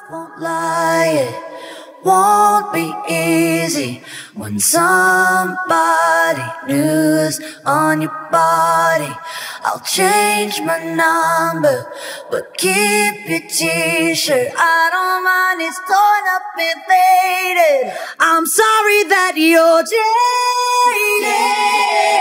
won't lie, it won't be easy when somebody new is on your body. I'll change my number, but keep your t-shirt. I don't mind, it's torn up and faded. I'm sorry that you're jaded.